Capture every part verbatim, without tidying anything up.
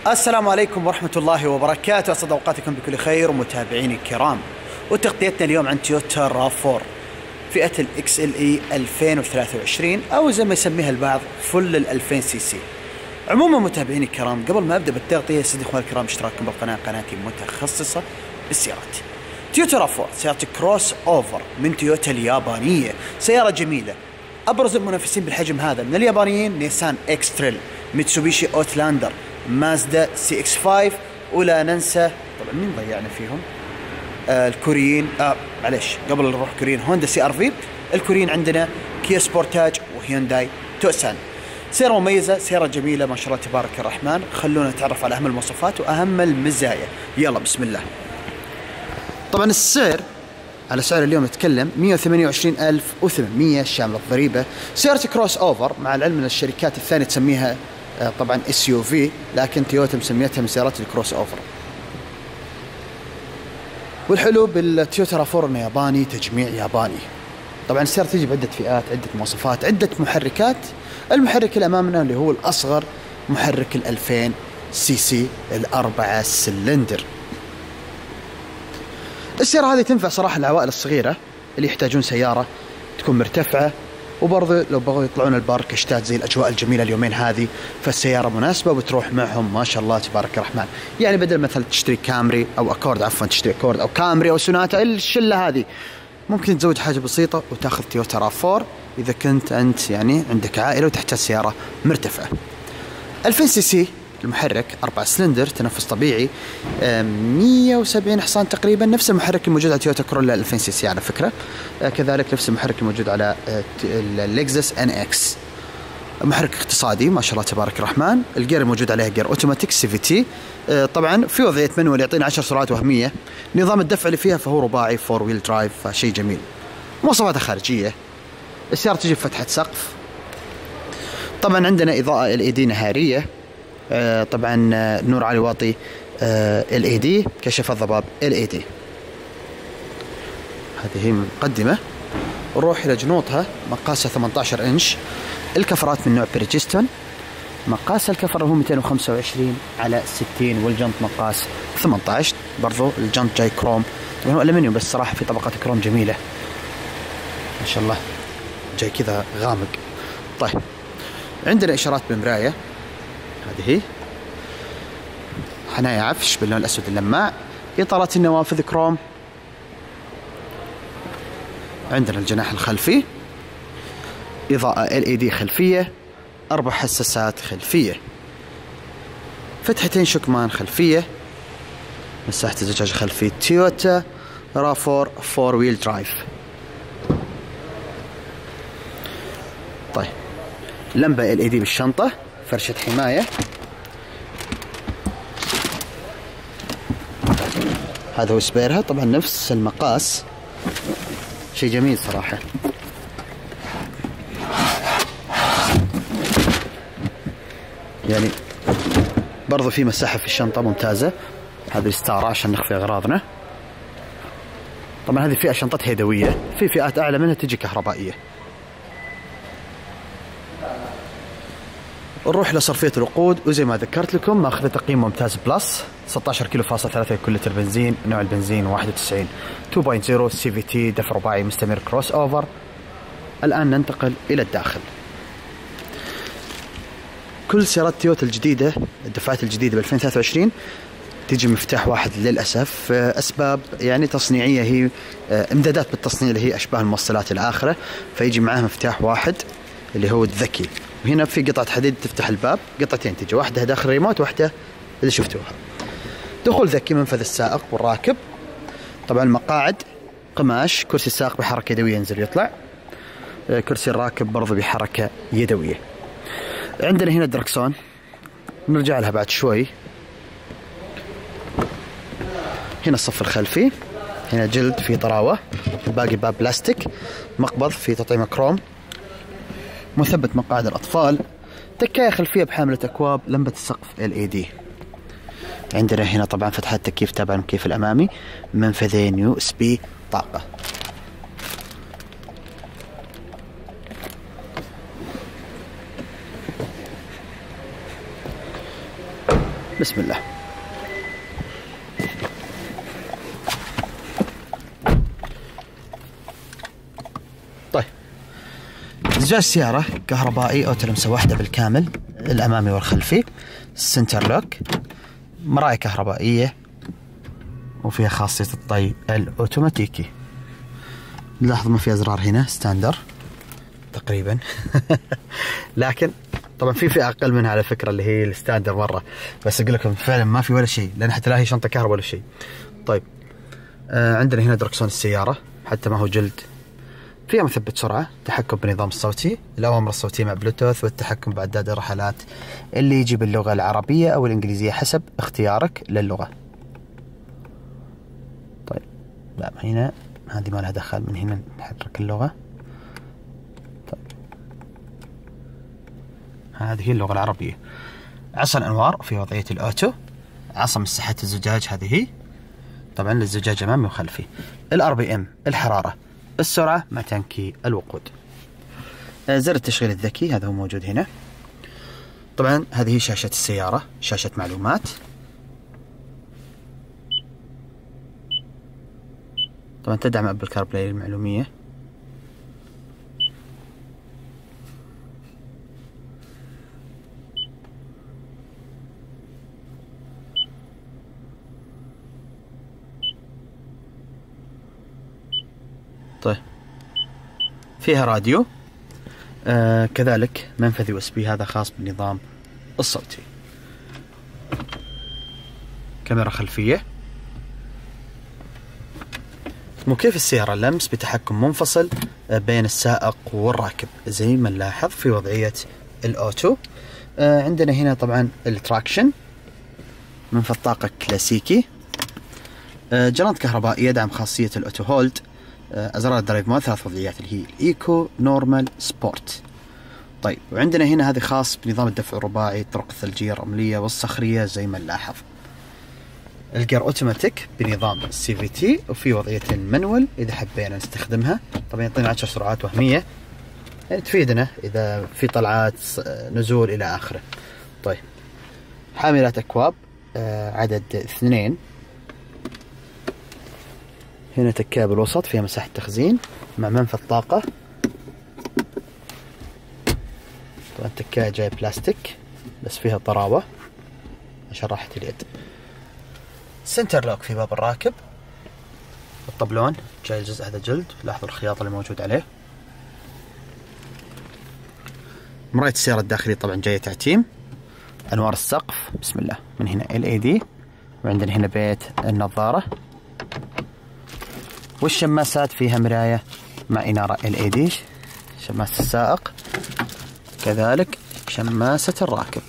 السلام عليكم ورحمة الله وبركاته، أسعد أوقاتكم بكل خير ومتابعيني الكرام. وتغطيتنا اليوم عن تويوتا راف أربعة فئة الاكس ال اي ألفين وثلاثة وعشرين أو زي ما يسميها البعض فل ال ألفين سي سي. عموما متابعيني الكرام، قبل ما أبدأ بالتغطية يسعدني إخواني الكرام اشتراككم بالقناة، قناتي متخصصة بالسيارات. تويوتا راف أربعة سيارة كروس أوفر من تويوتا اليابانية، سيارة جميلة. أبرز المنافسين بالحجم هذا من اليابانيين نيسان إكس تريل، ميتسوبيشي أوتلاندر، مازدا سي إكس خمسة، ولا ننسى طبعا مين ضيعنا فيهم؟ آه الكوريين، آه معلش قبل نروح كوريين هوندا سي ار في. الكوريين عندنا كيا سبورتاج وهيونداي توسان. سيارة مميزة، سيارة جميلة ما شاء الله تبارك الرحمن. خلونا نتعرف على أهم المواصفات وأهم المزايا. يلا بسم الله. طبعا السعر، على سعر اليوم نتكلم مئة وثمانية وعشرين ألف وثمانمئة شامل الضريبة. سيارة كروس أوفر، مع العلم أن الشركات الثانية تسميها طبعا اس يو في، لكن تويوتا مسميتها من سيارات الكروس اوفر. والحلو بالتويوتا راف أربعة انه ياباني، تجميع ياباني. طبعا السيارة تجي بعدة فئات، عدة مواصفات، عدة محركات. المحرك اللي امامنا اللي هو الاصغر محرك ال ألفين سي سي الأربعة سلندر. السيارة هذه تنفع صراحة العوائل الصغيرة اللي يحتاجون سيارة تكون مرتفعة، وبرضه لو بغوا يطلعون البر كشتات زي الاجواء الجميله اليومين هذه، فالسياره مناسبه وبتروح معهم ما شاء الله تبارك الرحمن. يعني بدل مثلا تشتري كامري او اكورد، عفوا تشتري اكورد او كامري او سوناتا، الشله هذه ممكن تزود حاجه بسيطه وتاخذ تويوتا راف أربعة اذا كنت انت يعني عندك عائله وتحتاج سياره مرتفعه. ألفين سي سي المحرك، أربعة سلندر، تنفس طبيعي، مئة وسبعين حصان تقريبا، نفس المحرك الموجود على تويوتا كورولا ألفين سي سي على فكرة. كذلك نفس المحرك الموجود على اللكزس ان اكس. محرك اقتصادي ما شاء الله تبارك الرحمن. الجير الموجود عليه جير اوتوماتيك سي في تي. طبعا في وضعية منوال يعطينا عشر سرعات وهمية. نظام الدفع اللي فيها فهو رباعي فور ويل درايف، فشيء جميل. مواصفاتها خارجية، السيارة تجي بفتحة سقف. طبعا عندنا إضاءة ال اي دي نهارية، آه طبعا آه نور عالي واطي، آه ال اي دي، كشف الضباب ال اي دي. هذه هي المقدمة. نروح إلى جنوطها، مقاسها ثمانية عشر إنش. الكفرات من نوع بريجستون، مقاس الكفر هو مئتين وخمسة وعشرين على ستين، والجنط مقاس ثمانية عشر. برضو الجنط جاي كروم، طبعا هو ألمنيوم بس صراحة في طبقات كروم جميلة ما شاء الله، جاي كذا غامق. طيب عندنا إشارات بالمراية، هذه هي حنايا عفش باللون الأسود اللماع. إطارات النوافذ كروم. عندنا الجناح الخلفي، إضاءة ال اي دي خلفية، أربع حساسات خلفية، فتحتين شكمان خلفية، مساحة الزجاج الخلفي. تويوتا راف أربعة فور ويل درايف. طيب لمبة ال اي دي بالشنطة، فرشة حماية. هذا هو سبيرها، طبعا نفس المقاس، شيء جميل صراحة. يعني برضو في مساحة في الشنطة ممتازة. هذه الستارة عشان نخفي أغراضنا. طبعا هذه فئة شنطتها يدوية، في فئات أعلى منها تجي كهربائية. نروح لصرفية الوقود، وزي ما ذكرت لكم ماخذ تقييم ممتاز بلس، ستة عشر كيلو فاصل ثلاثة كل لتر بنزين، نوع البنزين واحد وتسعين، اثنين نقطة صفر سي في تي، دفع رباعي مستمر كروس اوفر. الآن ننتقل إلى الداخل. كل سيارات تويوتا الجديدة، الدفعات الجديدة ب ألفين وثلاثة وعشرين تيجي مفتاح واحد للأسف، أسباب يعني تصنيعية، هي امدادات بالتصنيع اللي هي أشباه الموصلات الآخرة، فيجي معاه مفتاح واحد اللي هو الذكي. وهنا في قطعة حديد تفتح الباب، قطعتين تجي، واحدة داخل الريموت واحدة اللي شفتوها. دخول ذكي، منفذ السائق والراكب. طبعا المقاعد قماش، كرسي السائق بحركة يدوية ينزل يطلع، كرسي الراكب برضو بحركة يدوية. عندنا هنا الدركسون، نرجع لها بعد شوي. هنا الصف الخلفي، هنا جلد في طراوة، باقي باب بلاستيك، مقبض في تطعيمة كروم، مثبت مقاعد الأطفال، تكاية خلفية بحاملة أكواب، لمبة السقف ال اي دي. عندنا هنا طبعا فتحات تكييف تابعة المكيف الأمامي، منفذين يو اس بي طاقة. بسم الله. طيب زجاج السيارة كهربائي أوتو لمسة واحدة بالكامل، الأمامي والخلفي، سنتر لوك، مراية كهربائية، وفيها خاصية الطي الأوتوماتيكي. نلاحظ ما في أزرار هنا ستاندر تقريبا لكن طبعا في فئة أقل منها على فكرة اللي هي الستاندر مرة، بس أقول لكم فعلا ما في ولا شيء، لأن حتى لا هي شنطة كهرباء ولا شيء. طيب آه عندنا هنا دركسون السيارة حتى ما هو جلد، فيها مثبت سرعة، تحكم بالنظام الصوتي، الأوامر الصوتية مع بلوتوث، والتحكم بعداد الرحلات اللي يجي باللغة العربية أو الإنجليزية حسب اختيارك للغة. طيب لا هنا هذه ما لها دخل، من هنا نحرك اللغة. طيب هذه هي اللغة العربية. عصا الأنوار في وضعية الأوتو، عصا مساحة الزجاج هذه هي طبعا للزجاج أمامي وخلفي، الار بي ام الحرارة، السرعة مع تنكي الوقود. زر التشغيل الذكي هذا هو موجود هنا. طبعا هذه شاشة السيارة، شاشة معلومات. طبعا تدعم ابل كاربلاي المعلومية. طيب فيها راديو، آه كذلك منفذ يو اس بي هذا خاص بالنظام الصوتي. كاميرا خلفية. مكيف السيارة لمس بتحكم منفصل بين السائق والراكب زي ما نلاحظ في وضعية الأوتو. آه عندنا هنا طبعا التراكشن، منفذ طاقة كلاسيكي، آه جرانت كهربائي يدعم خاصية الأوتو هولد، آه أزرار الدرايف مود ثلاث وضعيات اللي هي الإيكو، نورمال، سبورت. طيب وعندنا هنا هذه خاص بنظام الدفع الرباعي، الطرق الثلجية الرملية والصخرية زي ما نلاحظ. الجير اوتوماتيك بنظام السي في تي، وفي وضعية المانوال إذا حبينا نستخدمها. طبعا يعطينا عشر سرعات وهمية يعني تفيدنا إذا في طلعات نزول إلى آخره. طيب حاملات أكواب آه عدد اثنين. هنا تكاية بالوسط فيها مساحة تخزين مع منفذ طاقة. طبعا تكاية جاي بلاستيك بس فيها طراوة عشان راحة اليد. سنتر لوك في باب الراكب. الطبلون جاي الجزء هذا جلد، لاحظوا الخياطة اللي موجود عليه. مراية السيارة الداخلية طبعا جاية تعتيم. أنوار السقف بسم الله من هنا إل إي دي، وعندنا هنا بيت النظارة، والشماسات فيها مراية مع إنارة إل إي دي، شماسة السائق كذلك شماسة الراكب.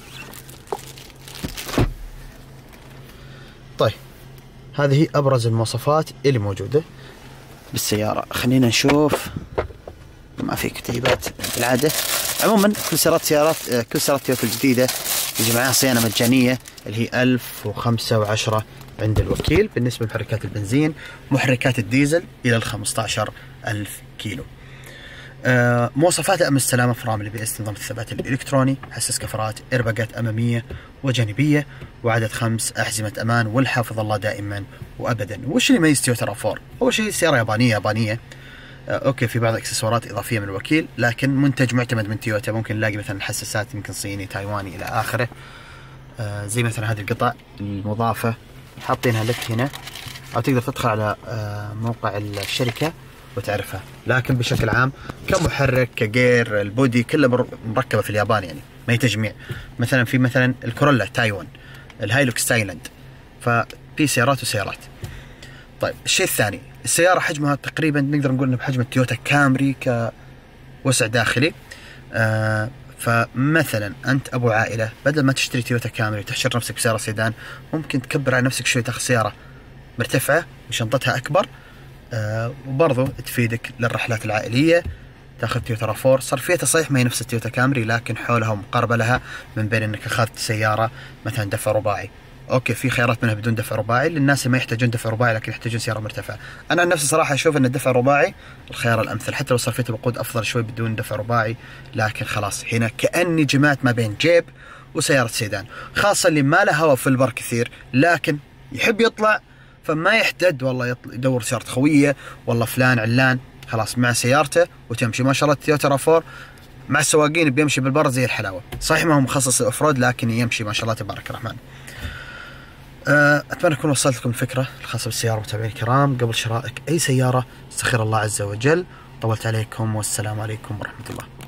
طيب هذه أبرز المواصفات اللي موجودة بالسيارة. خلينا نشوف، ما في كتيبات بالعادة. عموما كل سيارات سيارات كل سيارات تويوتا الجديدة يجي معها صيانة مجانية اللي هي ألف وخمسة وعشرة عند الوكيل بالنسبة لمحركات البنزين، محركات الديزل إلى الخمسة عشر ألف كيلو. آه مواصفات أمن السلامة، فرامل بي اس، نظام الثبات الإلكتروني، حساس كفرات، إيرباجات أمامية وجانبية، وعدد خمس أحزمة أمان، والحافظ الله دائما وأبدا. وش اللي يميز تويوتا راف أربعة؟ أول شيء سيارة يابانية يابانية آه أوكي، في بعض الإكسسوارات إضافية من الوكيل، لكن منتج معتمد من تويوتا. ممكن نلاقي مثلا الحساسات يمكن صيني، تايواني إلى آخره. آه زي مثلا هذه القطع المضافة حاطينها لك هنا، أو تقدر تدخل على آه موقع الشركة وتعرفها. لكن بشكل عام كمحرك كجير البودي كله مركبة في اليابان، يعني ما هي تجميع. مثلا في مثلا الكورولا تايوان، الهايلوكس تايلاند، ففي سيارات وسيارات. طيب الشيء الثاني، السيارة حجمها تقريبا نقدر نقول انه بحجم التويوتا كامري كوسع داخلي. آه فمثلا انت ابو عائلة، بدل ما تشتري تويوتا كامري وتحشر نفسك بسيارة سيدان، ممكن تكبر على نفسك شوي، تاخذ سيارة مرتفعة وشنطتها اكبر، آه وبرضو تفيدك للرحلات العائلية. تاخذ تويوتا راف أربعة، صرفيتها صحيح ما هي نفس التويوتا كامري، لكن حولها ومقاربة لها، من بين انك اخذت سيارة مثلا دفع رباعي. اوكي في خيارات منها بدون دفع رباعي للناس اللي ما يحتاجون دفع رباعي لكن يحتاجون سيارة مرتفعة. انا عن نفسي صراحة اشوف ان الدفع الرباعي الخيار الامثل، حتى لو صرفية الوقود افضل شوي بدون دفع رباعي، لكن خلاص هنا كأني جمعت ما بين جيب وسيارة سيدان، خاصة اللي ما له هوا في البر كثير لكن يحب يطلع، فما يحتد والله يدور سيارة خوية والله فلان علان، خلاص مع سيارته وتمشي. ما شاء الله تويوتا راف فور مع السواقين بيمشي بالبر زي الحلاوة، صحيح ما هو مخصص للأوفرود لكن يمشي ما شاء الله تبارك الرحمن. أتمنى أكون وصلت لكم الفكرة الخاصة بالسيارة. متابعين الكرام، قبل شرائك أي سيارة استخير الله عز وجل. طولت عليكم والسلام عليكم ورحمة الله.